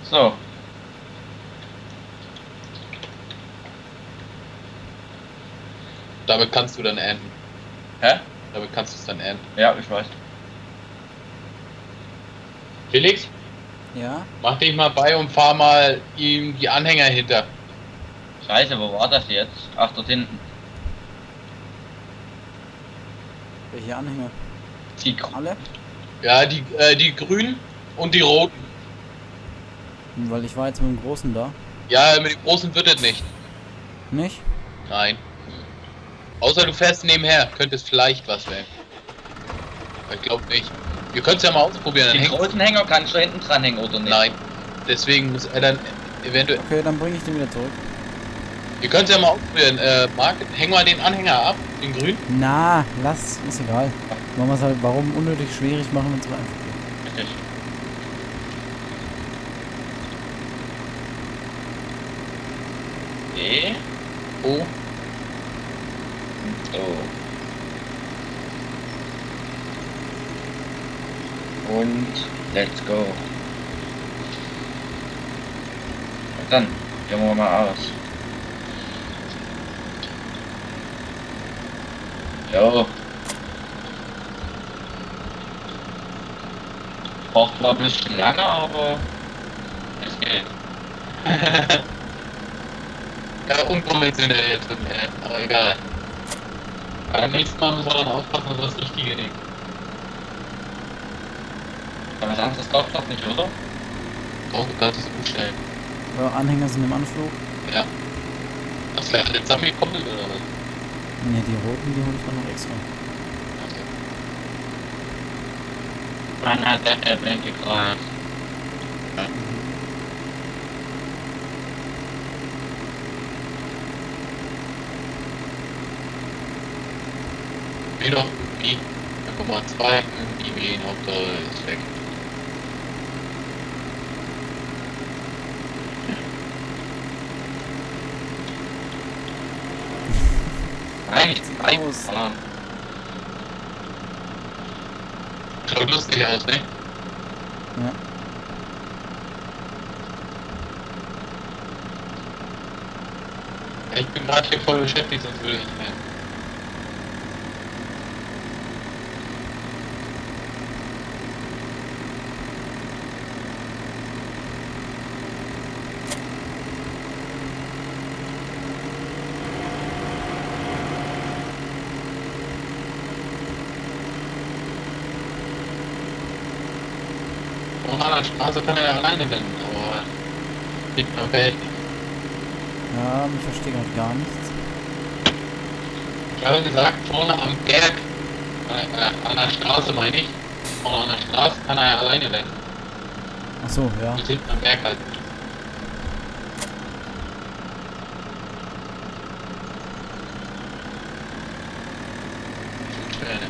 So. Damit kannst du dann ernten. Hä? Damit kannst du es dann ernten. Ja, ich weiß. Felix, Ja? mach dich mal bei und fahr mal ihm die Anhänger hinter. Scheiße, wo war das jetzt? Ach, dort hinten. Welche Anhänger? Die Alle? Ja, die grünen und die roten. Weil ich war jetzt mit dem Großen da. Ja, mit den großen wird es nicht. Nicht? Nein. Außer du fährst nebenher, könnte es vielleicht was werden. Aber ich glaube nicht. Wir können es ja mal ausprobieren. Die Dann hängt- großen Hänger kannst du hinten dranhängen, oder nicht? Nein. Deswegen muss er dann eventuell. Okay, dann bringe ich den wieder zurück. Wir können es ja mal ausprobieren. Marc, häng mal den Anhänger ab, den grünen. Na, lass, ist egal. Machen wir es halt, warum unnötig schwierig machen, wenn es einfach geht. Richtig. E. Oh. So. Und let's go. Und dann gehen wir mal aus. Jo. Braucht zwar ein bisschen lange, aber es geht. Ja, unkonventionell jetzt, aber egal. Beim nächsten Mal müssen wir dann aufpassen, dass das Richtige nehmen. Aber was anderes kauft doch nicht, oder? Doch, du kannst es umstellen. Ja, Anhänger sind im Anflug. Ja. Hast du alle zusammengekoppelt oder was? Ne, die roten, die hole ich dann noch extra. Okay. Man hat der Bänke gerade. Wie doch, wie? 0,2, die Wien, Hauptsache ist weg. Eigentlich drei Aus. fahren. Schaut lustig aus, ne? Ja. Ja, ich bin gerade hier voll beschäftigt, sonst würde ich nicht mehr. Und an der Straße kann er ja alleine wenden, aber liegt am Feld. Ja, ich verstehe gerade gar nichts. Ich habe gesagt, vorne am Berg, an der Straße meine ich, vorne an der Straße kann er ja alleine wenden. Ach so, ja. Und hinten am Berg halt. Schön, ne?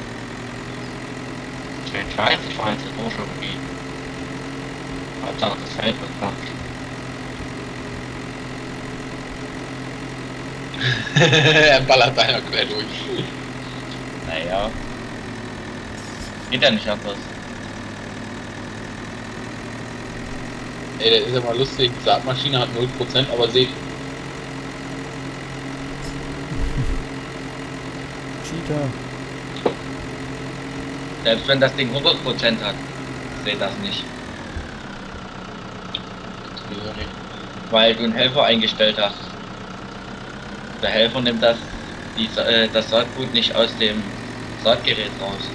Ich weiß, ich war jetzt auch schon wie. Hauptsache das Feld wird flach. Er ballert einer quer durch. Naja. Geht ja nicht anders. Ey, der ist ja mal lustig. Die Saatmaschine hat 0%, aber seht, Cheater. Selbst wenn das Ding 100% hat, seht das nicht. wieso nicht? Weil du einen Helfer eingestellt hast. Der Helfer nimmt das Saatgut nicht aus dem Saatgerät raus.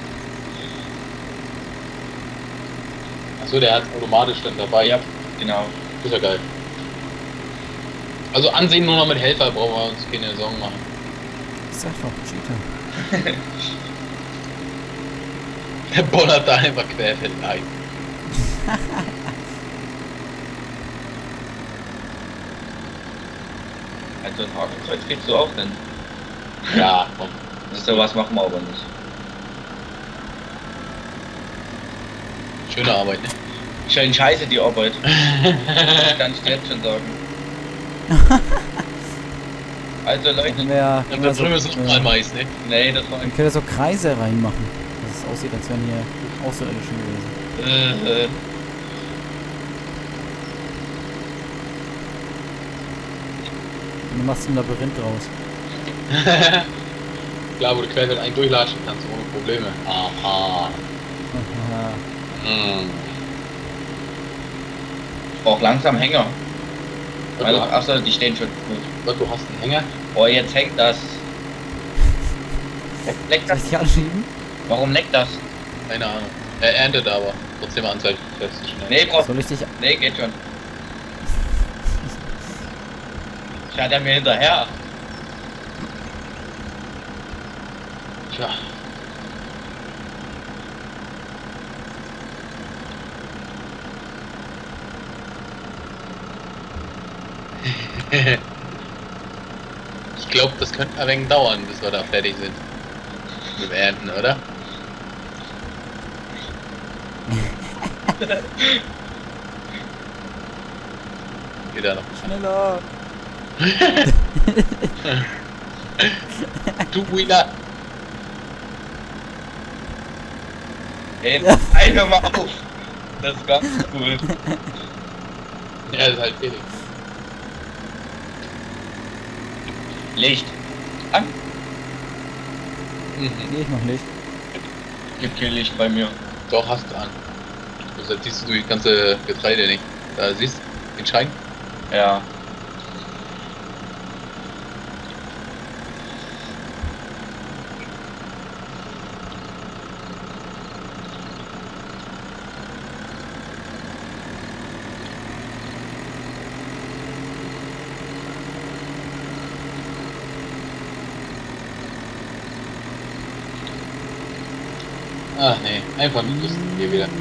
Achso, der hat automatisch dann dabei. Ja, genau. Ist ja geil. Also ansehen nur noch mit Helfer, brauchen wir uns keine Sorgen machen. Ich sag doch, Cheater. Der bollert da einfach querfeld ein. Also ein Hakenkreuz kriegst du auch denn. Ja, komm. Sowas machen wir aber nicht. Schöne Arbeit, ne? Schön scheiße die Arbeit. Kann ich dir jetzt schon sagen. Also Dann Leute, können wir ja, Und da drüben ist noch mal Mais, ne? nee, das war dann können wir so Kreise reinmachen. Dass es aussieht, als wären hier Außerirdische gewesen. Du machst ein Labyrinth draus. Klar, wo du quer einen durchlatschen kannst, ohne Probleme. Aha. Aha. Ich brauch langsam Hänger. Und Also, du, hast, achso, die stehen schon gut. und du hast einen Hänger. Oh, jetzt hängt das. Leckt Soll das? ich dich anschieben? Warum leckt das? Keine Ahnung. Er erntet aber. Trotzdem anzeigt, fährst du schnell. Nee, braucht. Soll ich dich... Nee, geht schon. Schaut er mir hinterher. Tja. Ich glaube, das könnte ein wenig dauern, bis wir da fertig sind. Mit dem Ernten, oder? Geht da noch. Schneller! Du Wheeler! Ey, einmal mal auf. Das ist ganz cool. Ja, das ist halt fertig. Licht. An. Mhm. Nee, ich mach Licht. Gibt kein Licht bei mir. Doch, hast du an. Deshalb siehst du die ganze Getreide nicht. Da siehst du den Schein. Ja. Ach nee, einfach nur das hier wieder. Alter.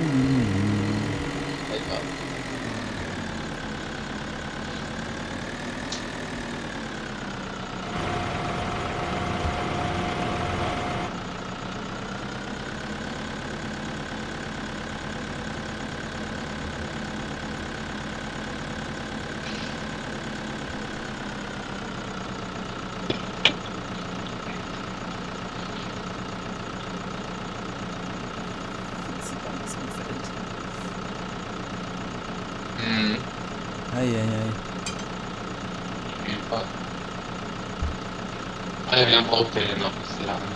Mhm. Eieiei. Auf jeden Fall. Alter, wie lange braucht der denn noch? Das ist lang.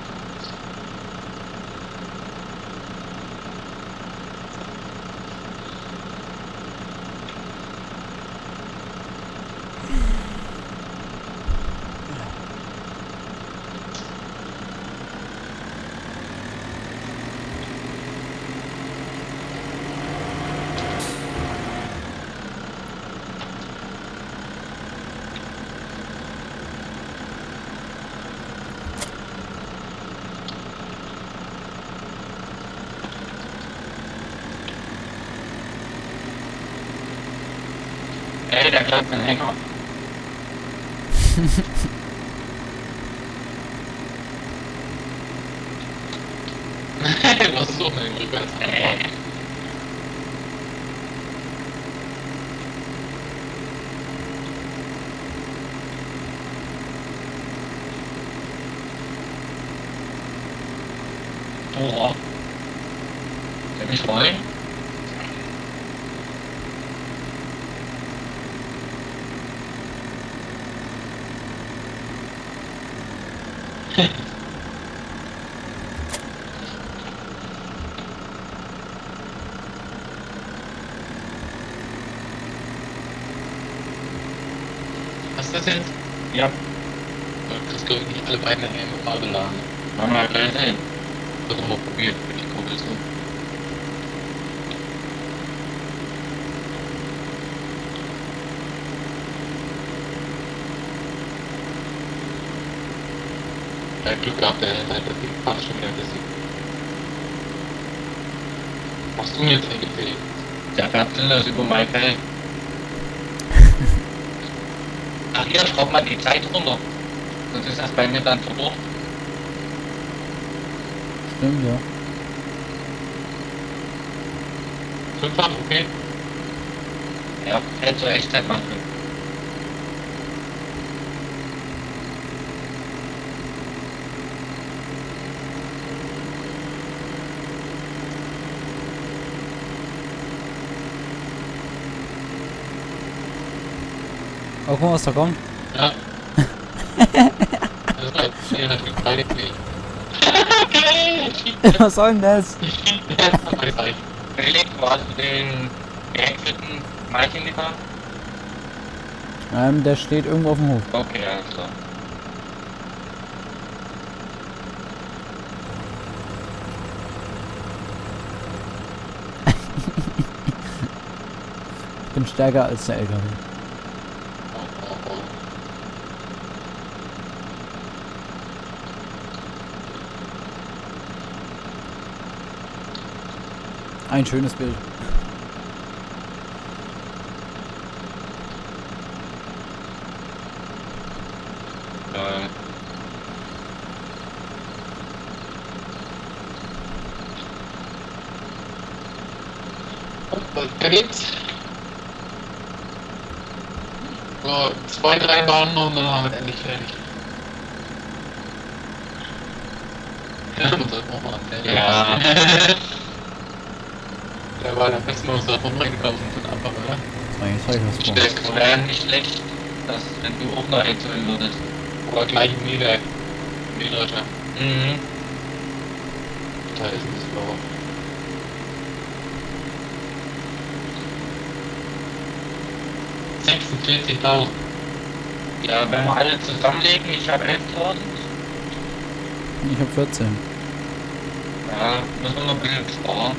Ey, da klappt ein Hänger. Was ist so ein Rückwärts? Boah. Der mich freuen. Was ist das jetzt? Ja, Du kriegst, glaube ich, nicht alle beiden Helme mal beladen. machen wir gleich sehen. Das haben wir probiert für die Kurbel so. Er hat Glück gehabt, der hat halt das Ding fast schon wieder besiegt. Machst du mir jetzt eingefällt? Der Katzel ist über mein Feld. Ach, hier schraubt man die Zeit runter. Sonst ist das bei mir dann verloren. Stimmt, ja. 5-fach, okay. Ja, hätte so Echtzeit machen können. Oh, guck mal, was da kommt. Ja. Leider nicht. Geil! Was soll denn das? Felix, wo hast du den gehäckselten Malchen gefahren? Der steht irgendwo auf dem Hof. Okay, alles klar. Ich bin stärker als der LKW. Ein schönes Bild. Da geht's. So, 2, 3 Bahnen noch und dann haben wir endlich fertig. Ja. Der war der besten aus der Runde gelaufen von Anfang, oder? Das Wäre nicht schlecht, dass wenn du auch noch einzeln würdest. Oder gleich im Mähwerk. Mähdrescher. Mhm. Da ist es blau. $46.000. Ja, wenn wir alle zusammenlegen, ich habe 11.000. Ich habe 14. Ja, müssen wir noch ein bisschen sparen.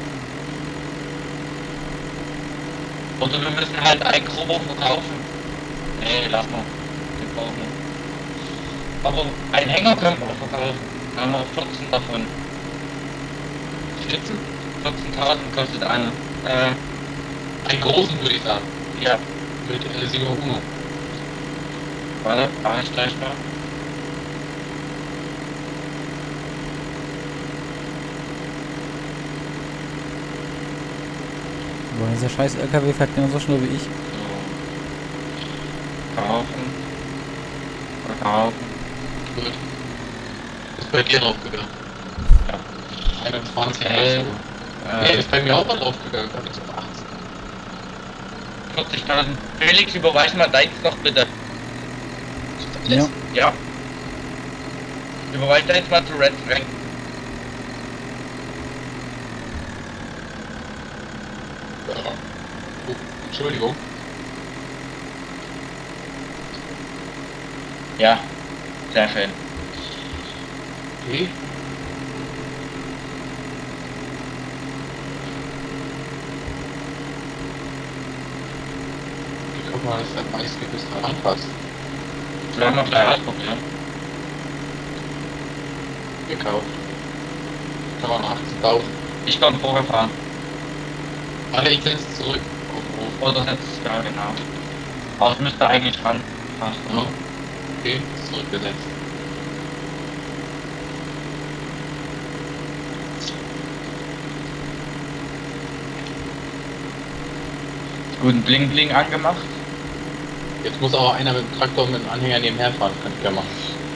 Oder wir müssen halt ein Gruppe verkaufen. Nee, lass mal. Wir brauchen. Aber einen Hänger können wir auch verkaufen. Da haben wir 14 davon. Schnitzen? 14.000 kostet einer. Einen großen würde ich sagen. Ja. Mit Sieger Uno. Warte, einsteichbar. Boah, dieser scheiß LKW fährt genauso schnell wie ich. So. Verkaufen. Verkaufen. Gut. Ist bei dir draufgegangen. Ja. 21. Nee, Ist bei mir auch mal draufgegangen. Hab ich auf 18. 40.000. Felix, überweis mal deins noch bitte. Ja. Ja. Überweis deins mal zu Red Frank. Ja. Oh, Entschuldigung. Ja. Sehr schön. Okay. Guck mal, das ist der meistgebisste Anpass. Vielleicht noch gleich ausprobieren. Gekauft. Da waren 18.000. Ich kann vorgefahren. Warte, ich setze es zurück. Oder setzt ja genau. Aber es müsste eigentlich ran. Passt, Ja. oder? Okay, ist zurückgesetzt. Guten Bling Bling angemacht. Jetzt muss aber einer mit dem Traktor mit dem Anhänger nebenher fahren, kann ich ja machen.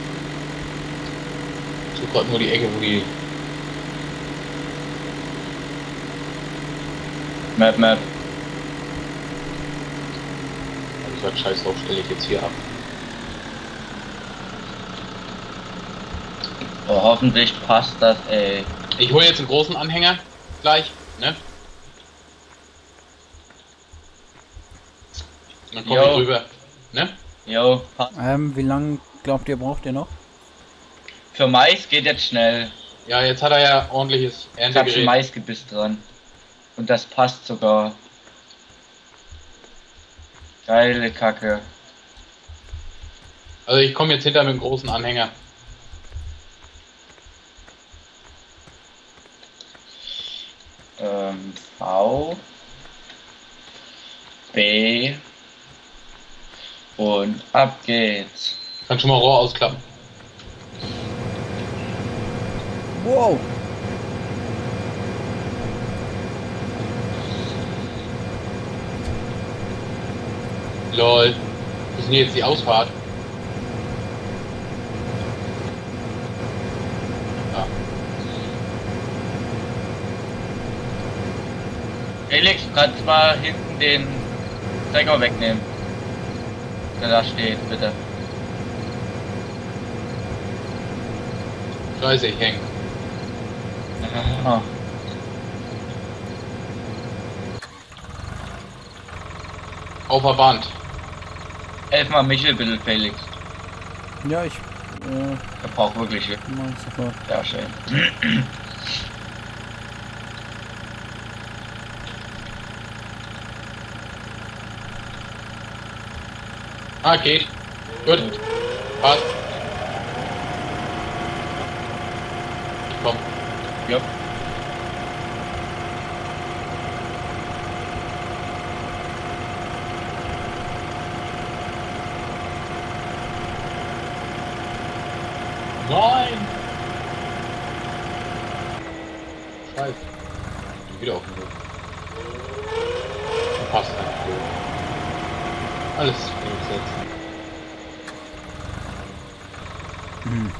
Ich suche gerade nur die Ecke, wo die. Map. Also ich sag, scheiß drauf, stelle ich jetzt hier ab. Oh, hoffentlich passt das, ey. Ich hole jetzt einen großen Anhänger gleich, ne? Und dann komme ich Jo. rüber, ne? Jo, passt. Wie lange glaubt ihr, braucht ihr noch? Für Mais geht jetzt schnell. Ja, jetzt hat er ja ordentliches Ich hab schon Erntegerät. Maisgebiss dran. Und das passt sogar. Geile Kacke. Also ich komme jetzt hinter mit dem großen Anhänger. V. B. Und ab geht's. Kann schon mal Rohr ausklappen. Wow! Lol. Wo ist denn jetzt die Ausfahrt? Ja. Felix, du kannst mal hinten den Träger wegnehmen. Der da steht, bitte. 30 hängen. Ah. Auf der Wand. Helf mal Michel bitte, Felix. Ja, ich Er braucht wirklich mach ich sofort. sehr schön. Ah, geht. Gut. Passt. Komm. Ja. Nein! Scheiße. Wieder auf den Weg. Passt dann. Alles umsetzen. Hm.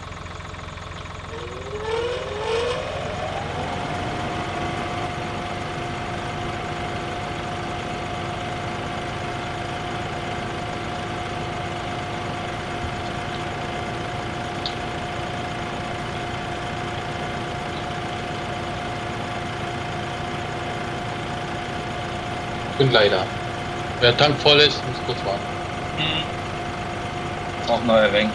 Bin leider. Wer Tank voll ist, muss kurz warten. Auch neuer Ring.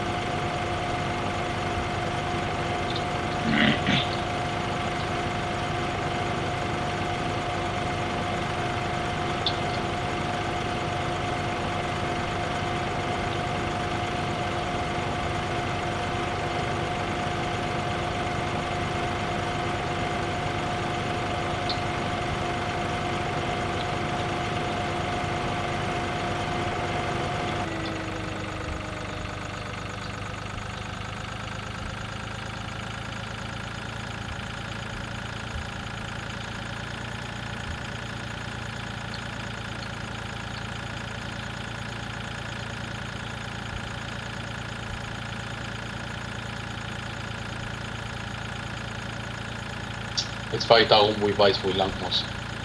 Jetzt fahre ich darum, wo ich weiß, wo ich lang muss.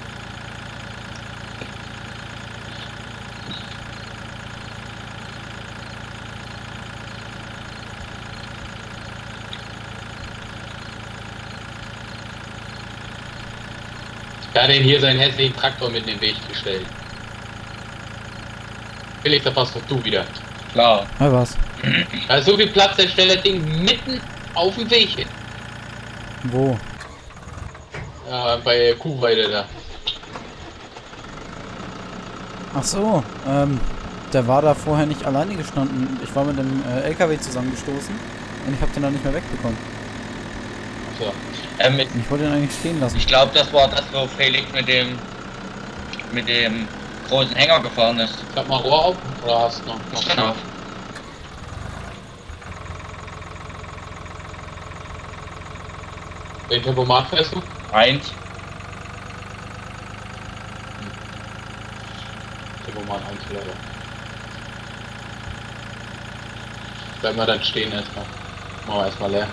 Der hat denn hier seinen hässlichen Traktor mit in den Weg gestellt. Felix, da passt doch du wieder. Klar. Ja, was? Da ist so viel Platz, der stellt das Ding mitten auf dem Weg hin. Wo? Ja, bei Kuhweide da. Ach so, der war da vorher nicht alleine gestanden. Ich war mit dem LKW zusammengestoßen und ich habe den dann nicht mehr wegbekommen. So. Und ich wollte ihn eigentlich stehen lassen. Ich glaube, das war das, wo Felix mit dem großen Hänger gefahren ist. Klapp mal Rohr auf oder hast du noch? Genau. Welchen Tempomat fährst du? 1. Tempomat 1 leider. Bleiben wir dann stehen erstmal. Machen wir erstmal leer.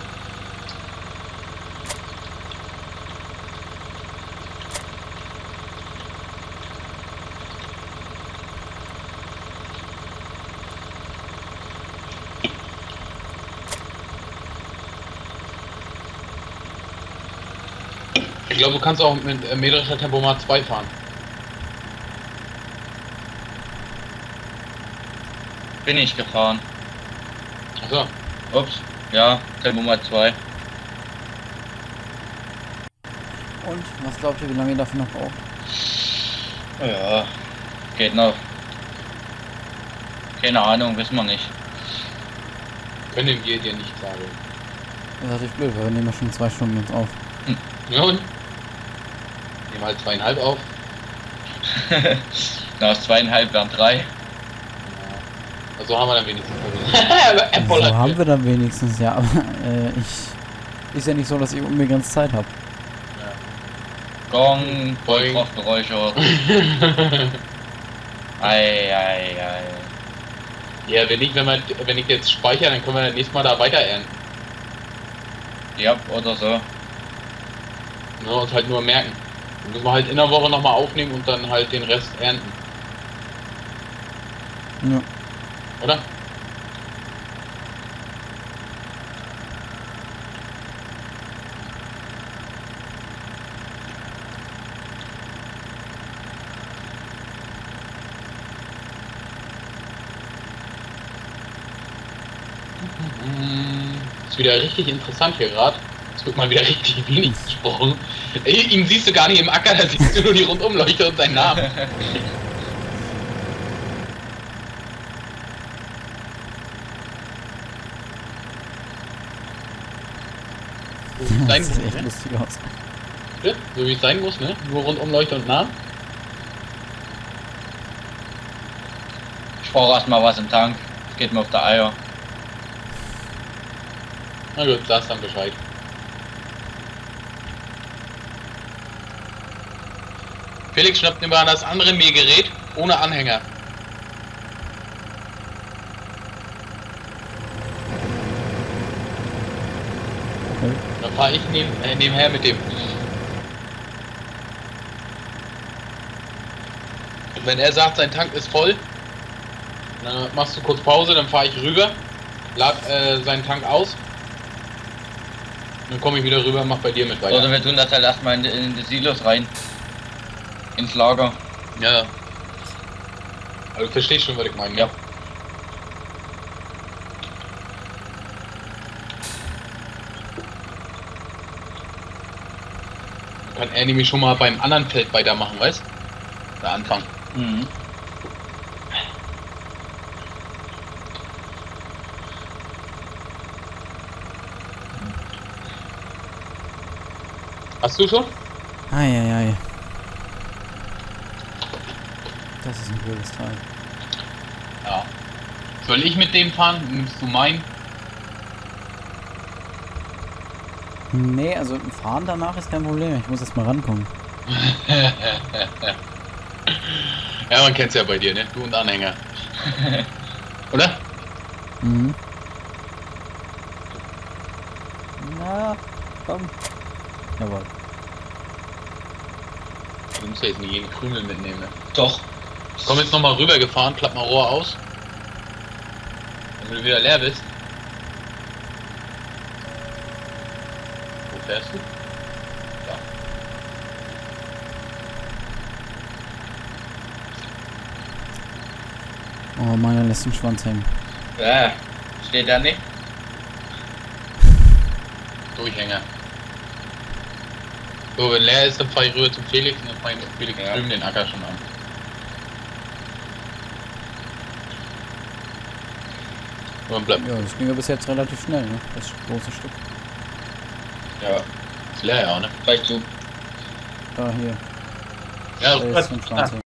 Ich glaube, du kannst auch mit metrischer Tempomat 2 fahren. Bin ich gefahren. Achso. Ups. Ja, Tempomat 2. Und was glaubt ihr, wie lange ihr dafür noch braucht? Ja, geht noch. Keine Ahnung, wissen wir nicht. Können wir dir nicht sagen. Das ist natürlich blöd, weil wir nehmen ja schon 2 Stunden jetzt auf. Ja und? Nehmen halt 2,5 auf. Nach 2,5 wären 3. Also haben wir dann wenigstens. So haben wir dann wenigstens, ja, aber ist ja nicht so, dass ich unbegrenzt Zeit habe. Gong, Boing. Vollkraftgeräusche. Ei. Ja, wenn ich jetzt speichere, dann können wir das nächste Mal da weiter ernten. Ja, oder so. Ja, uns halt nur merken. Dann müssen wir halt in der Woche nochmal aufnehmen und dann halt den Rest ernten. Ja. Oder? Ist wieder richtig interessant hier gerade. Es wird mal wieder richtig wenig gesprochen. Ihn siehst du gar nicht im Acker, da siehst du nur die Rundumleuchte und seinen Namen. So wie es sein Das muss, sieht echt ne? lustig aus. Ja, so wie es sein muss, ne? Nur Rundumleuchte und Namen. Ich brauche erstmal was im Tank. Es geht mir auf der Eier. Na gut, sagst dann Bescheid. Felix schnappt immer das andere Mähgerät ohne Anhänger. Okay. Dann fahre ich nebenher mit dem. Wenn er sagt, sein Tank ist voll, dann machst du kurz Pause, dann fahre ich rüber, lad seinen Tank aus. Dann komme ich wieder rüber und mach bei dir mit weiter. Oder wir tun das halt erstmal in die Silos rein. Ins Lager. Ja. Also du verstehst schon, was ich meine. Ja. Dann kann er nämlich schon mal beim anderen Feld weitermachen, weißt? Der Anfang. Mhm. Hast du schon? Eieiei. Das ist ein blödes Teil. Ja. Soll ich mit dem fahren? Nimmst du meinen? Nee, also fahren danach ist kein Problem. Ich muss erst mal rankommen. Ja, man kennt's ja bei dir, ne? Du und Anhänger. Oder? Mhm. Na, komm. Jawohl. Du musst ja jetzt nicht jeden Krümel mitnehmen, ne? Doch. Komm jetzt nochmal rüber gefahren, klapp mal Rohr aus. Wenn du wieder leer bist. Wo fährst du? Da. Oh, meiner lässt den Schwanz hängen. Steht da nicht? Durchhänger. So, wenn leer ist, dann fahr ich rüber zum Felix und dann fahr ich mit Felix Ja. drüben den Acker schon an. So, dann bleibt Ja, das ging ja bis jetzt relativ schnell, ne? Das große Stück. Ja. ist leer, ja, ne? Gleich zu. Da, hier. Ja, Da lässt den Schwanz hängen.